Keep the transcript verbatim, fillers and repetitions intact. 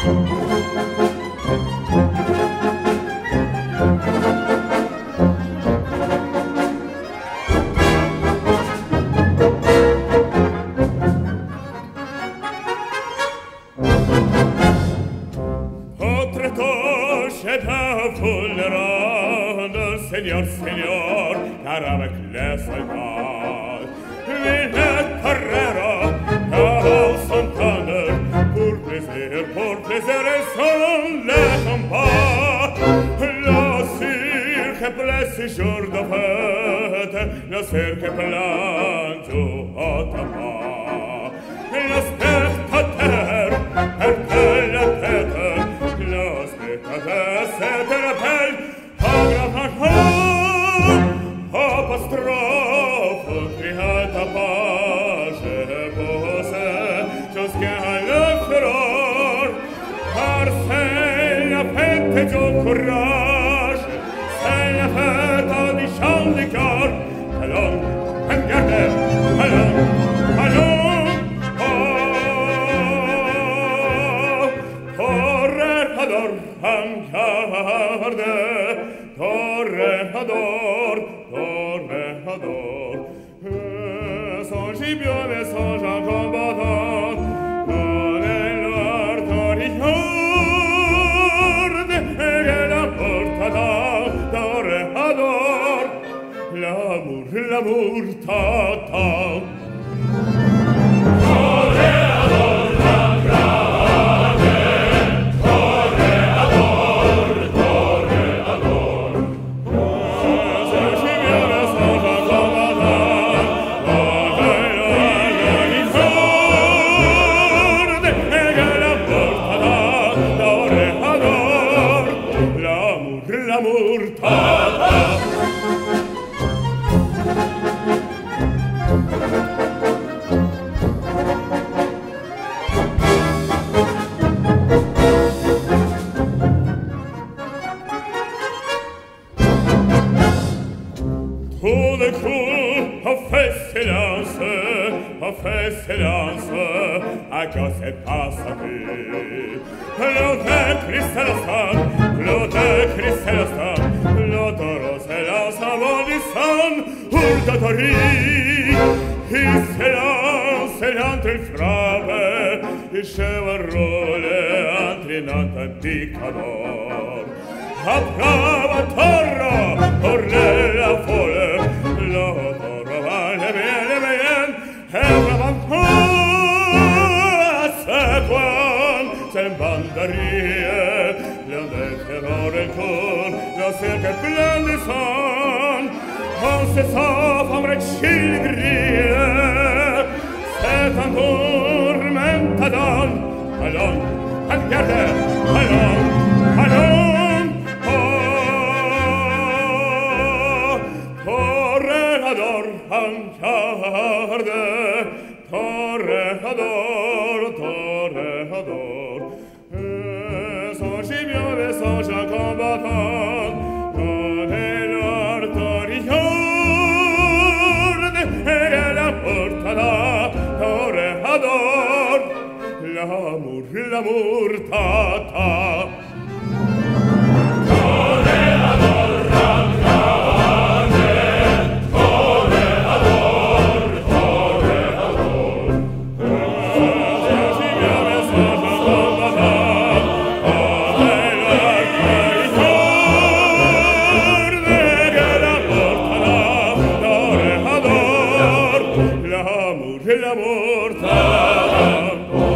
Señor, señor, car avec les soldats, les Toreadors, à s'entendre, pour plaisir, pour plaisir, et sans le combat. Le cirque plein ce jour de fête, le cirque plein du haut tabac. Le spectateur perd la tête, le spectateur s'interpelle. Apostrophe, criata page, pose, jusqu'à le furor, car c'est la fête du courage, c'est la fête du chant du cœur. Allons, regardez, allons, allons, oh, Toreador, regardez. Toreador, Toreador, son gibion et son jean combattant, dans les noirs Toreador, et la porte Toreador, l'amour, l'amour t'attend. Toreador, silence, à quoi c'est passé? L'autre cristallastan, l'autre cristallastan, l'autre silence avant du sang, urdatori. Il silence, l'entre il frappe, il chevarole, entrinant un picador. A prova torro, torre la folle, l'autre va le bene, bene, c'est banderie, l'un des terreurs et tourne, le cirque est plein de sang, on se sauve en recchille grille, c'est un tourmentador. Allons, regardez, allons, allons, oh, Toreador, regardez, Toreador, Toreador, son gibion et son jean combattant, dans les noirs Toreador, et la porte là, Toreador, l'amour, l'amour t'attend. L'amour, l'amour,